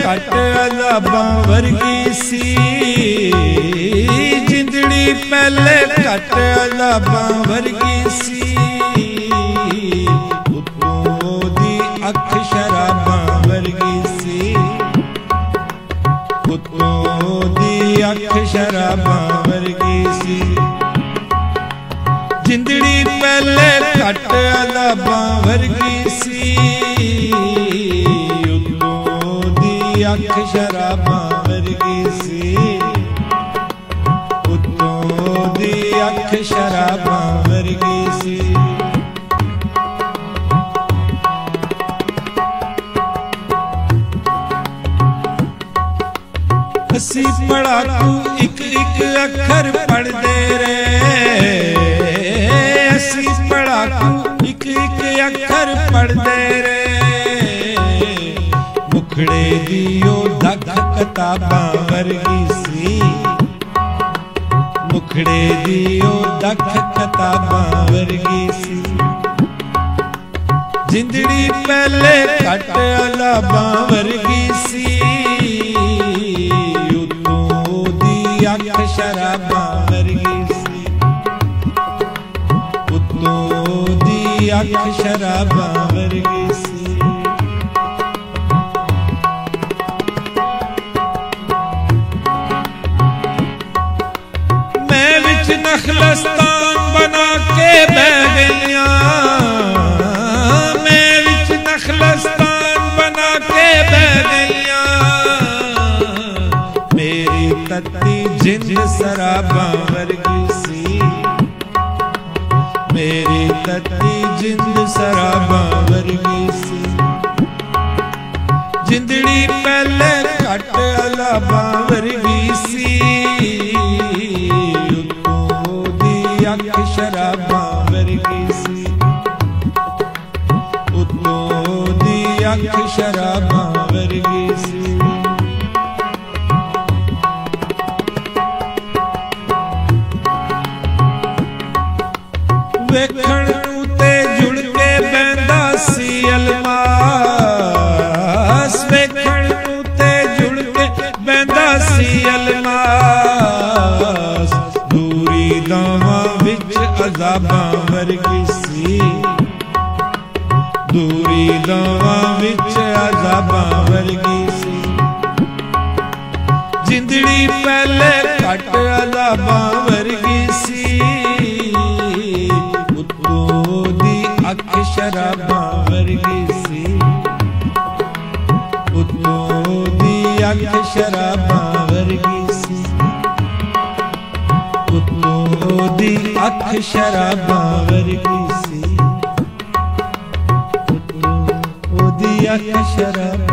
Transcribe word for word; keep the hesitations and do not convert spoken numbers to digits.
घट अज़ाबां वर्गी सी, जिंदड़ी पहले घट अज़ाबां वर्गी सी। उत्तों दी अख शराबां वर्गी सी, उत्तों दी अख शराबां वर्गी सी। जिंदड़ी पहले घट अज़ाबां वर्गी सी, अख शराबां वर्गी सी। उत्तों दी अख शराबां वर्गी सी। असी पढ़ाकू एक एक अखर पढ़दे रहे, असी पढ़ाकू एक एक अखर पढ़दे रहे। मुखड़े दियो दख किताबां वर्गी सी, मुखड़े दियो दख किताबां वर्गी सी। जिंदड़ी पहले घट अज़ाबां वर्गी सी, उत्तों दी अख शराबां वर्गी सी। उत्तों दी अख शराबां वर्गी सी। नखलस्तान बना के बह गईया, मैं विच नखलस्तान बना के बह गईया। मेरी तत्ती जिंद शराबां वर्गी सी, मेरी तत्ती जिंद शराबां वर्गी सी। जिंदड़ी पहले घट अज़ाबां वर्गी सी, अख शराबां वर्गी सी। उत्तों दी अख शराबां वर्गी सी। वेखण नूं ते जुड़ के बहंदा सी अलमास, वेखण नूं ते जुड़ के बहंदा सी अलमास। दूरी दावां विच अज़ाबां वर्गी सी, दूरी दावां विच अज़ाबां वर्गी सी। जिंदड़ी पहले घट अज़ाबां वर्गी सी, उत्तों दी अख शराबां वर्गी सी। उत्तों दी अख शराबां वर्गी सी। उत्तों दी अख शराबां वर्गी सी। उत्तों दी अख शराबां